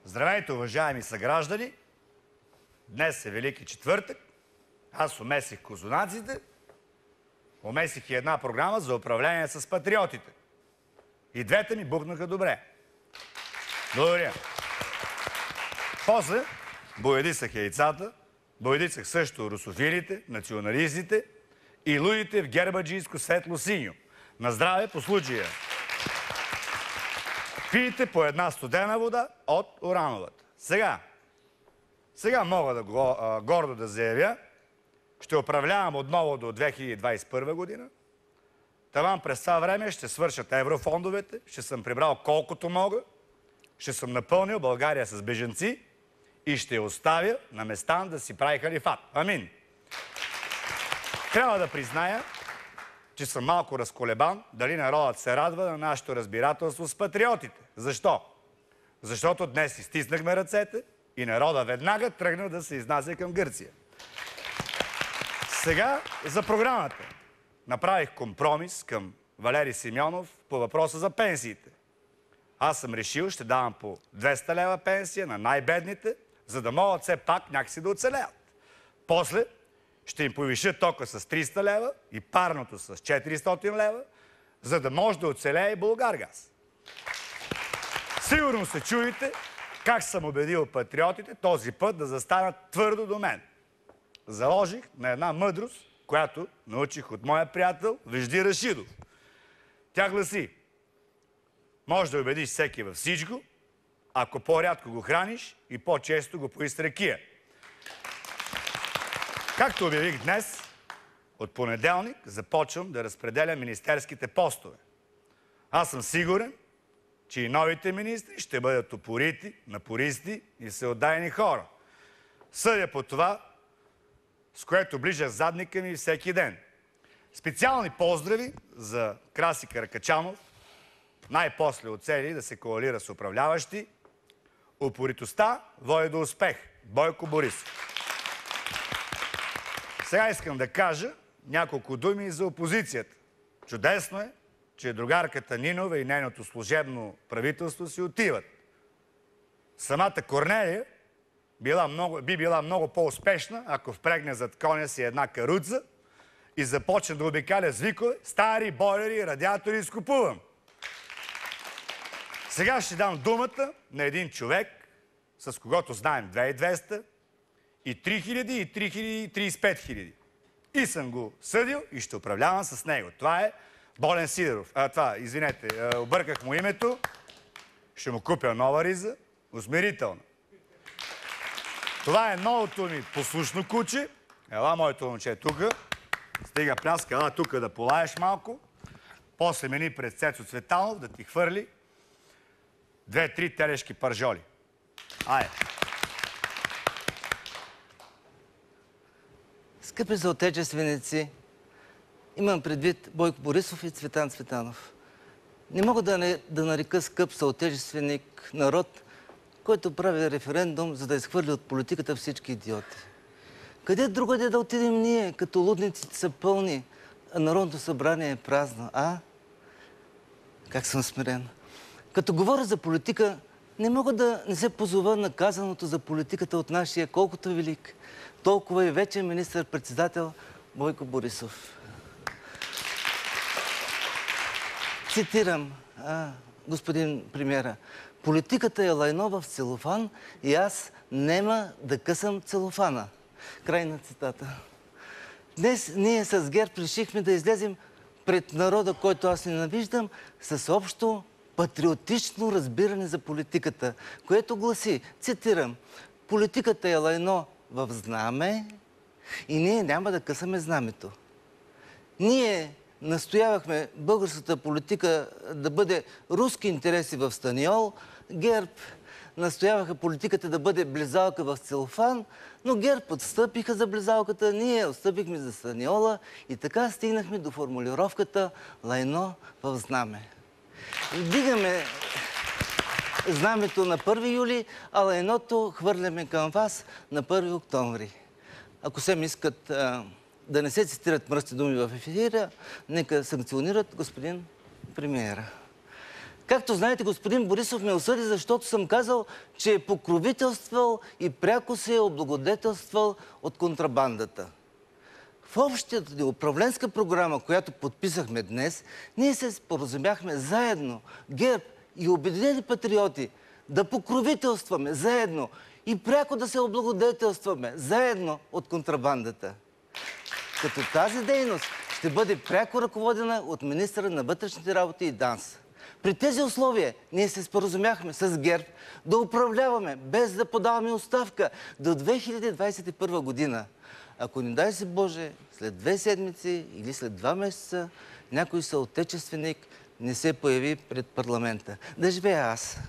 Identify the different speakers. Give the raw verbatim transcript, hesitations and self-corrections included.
Speaker 1: Здравейте, уважаеми съграждани! Днес е Велики четвъртък. Аз умесих козунаците, умесих и една програма за управление с патриотите. И двете ми бухнаха добре. Благодаря. После боядисах яйцата, боядисах също русофилите, националистите и лудите в гербаджийско светло-синьо. На здраве по случая. Пийте по една студена вода от урановата. Сега, сега мога да го, а, гордо да заявя, ще управлявам отново до две хиляди двадесет и първа година. Таван през това време ще свършат еврофондовете, ще съм прибрал колкото мога, ще съм напълнил България с бежанци и ще я оставя на места да си прави халифат. Амин. Трябва да призная, че съм малко разколебан дали народът се радва на нашето разбирателство с патриотите. Защо? Защото днес си стиснахме ръцете и народът веднага тръгна да се изнася към Гърция. Сега за програмата. Направих компромис към Валери Симеонов по въпроса за пенсиите. Аз съм решил, ще давам по двеста лева пенсия на най-бедните, за да могат все пак някакси да оцелеят. После ще им повиша тока с триста лева и парното с четиристотин лева, за да може да оцелее и Булгаргаз. Сигурно се чуете как съм убедил патриотите този път да застанат твърдо до мен. Заложих на една мъдрост, която научих от моя приятел Вежди Рашидов. Тя гласи: може да убедиш всеки във всичко, ако по-рядко го храниш и по-често го пои с ракия. Както обявих днес, от понеделник започвам да разпределям министерските постове. Аз съм сигурен, че и новите министри ще бъдат упорити, напористи и всеотдайни хора. Съдя по това, с което ближа задника ми всеки ден. Специални поздрави за Краси Каракачанов, най-после оцели да се коалира с управляващи. Упоритостта води до успех. Бойко Борисов. Сега искам да кажа няколко думи за опозицията. Чудесно е, че другарката Нинова и нейното служебно правителство си отиват. Самата Корнелия била много, би била много по-успешна, ако впрегне зад коня си една каруца и започне да обикаля с викове: стари бойлери и радиатори изкупувам. Сега ще дам думата на един човек, с когото знаем две хиляди и двеста, и три хиляди, и три хиляди, и тридесет и пет хиляди. И съм го съдил и ще управлявам с него. Това е Волен Сидеров. А, това, извинете, обърках му името. Ще му купя нова риза. Усмирителна. Това е новото ми послушно куче. Ела, моето момче е тука. Стига пляска, ела тука да полаеш малко. После мени пред Цецо Цветанов да ти хвърли две-три телешки пържоли. Айде.
Speaker 2: Скъпи съотечественици, имам предвид Бойко Борисов и Цветан Цветанов. Не мога да, не, да нарека скъп съотечественик народ, който прави референдум, за да изхвърли от политиката всички идиоти. Къде другаде да отидем ние, като лудниците са пълни, а Народното събрание е празно, а? Как съм смирен. Като говоря за политика, не мога да не се позова на казаното за политиката от нашия колкото велик, толкова и вече министър-председател Бойко Борисов. Цитирам, а, господин премиера: политиката е лайно в целофан и аз нема да късам целофана. Край на цитата. Днес ние с ГЕРБ решихме да излезем пред народа, който аз ненавиждам, с общо патриотично разбиране за политиката, което гласи, цитирам: политиката е лайно в знаме и ние няма да късаме знамето. Ние настоявахме българската политика да бъде руски интереси в Станиол, ГЕРБ настояваха политиката да бъде близалка в целофан, но ГЕРБ отстъпиха за близалката, ние отстъпихме за Станиола и така стигнахме до формулировката лайно в знаме. Дигаме знамето на първи юли, а лайното хвърляме към вас на първи октомври. Ако се ми искат а, да не се цитират мръсни думи в ефира, нека санкционират господин премиера. Както знаете, господин Борисов ме осъди, защото съм казал, че е покровителствал и пряко се е облагодетелствал от контрабандата. В общата ни управленска програма, която подписахме днес, ние се споразумяхме заедно, ГЕРБ и Обединени патриоти, да покровителстваме заедно и пряко да се облагодетелстваме заедно от контрабандата. Като тази дейност ще бъде пряко ръководена от министъра на вътрешните работи и ДАНС. При тези условия ние се споразумяхме с ГЕРБ да управляваме без да подаваме оставка до две хиляди двадесет и първа година. Ако не дай се Боже, след две седмици или след два месеца някой съотечественик не се появи пред парламента. Да живея аз!